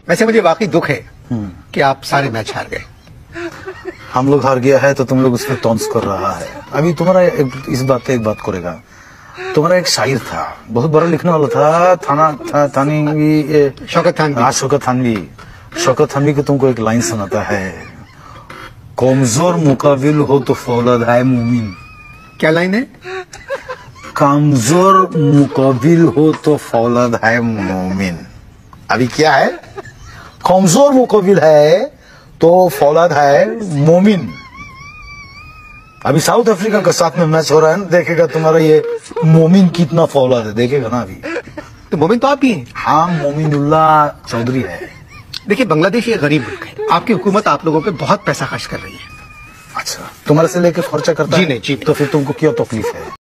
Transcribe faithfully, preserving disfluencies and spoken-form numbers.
वैसे मुझे वाकई दुख है कि आप सारे मैच हार गए। हम लोग हार गया है तो तुम लोग उसमें टॉन्स कर रहा है। अभी तुम्हारा एक, इस बात पे एक बात करेगा। तुम्हारा एक शायर था, बहुत बड़ा लिखने वाला था, थाना था, थानवी, शौकत थानवी। हाँ, शौकत थानवी। शौकत थानवी को तुमको एक लाइन सुनाता है, कमजोर मुकाबिल हो तो फौलाद है मोमिन। क्या लाइन है? कमजोर मुकाबिल हो तो फौलाद है मोमिन। अभी क्या है? कमजोर मुकाबिल है तो फौलाद है मोमिन। अभी साउथ अफ्रीका के साथ में मैच हो रहा है ना, देखेगा तुम्हारा ये मोमिन कितना फौलाद है, देखेगा ना अभी। तो मोमिन तो आप ही हैं। हाँ, मोमिनुल्लाह चौधरी है। देखिए, बांग्लादेश ये गरीब मुल्क है, आपकी हुकूमत आप लोगों पे बहुत पैसा खर्च कर रही है। अच्छा, तुम्हारे से लेके खर्चा करता जी है? नहीं, जी तो फिर तुमको क्या तकलीफ है?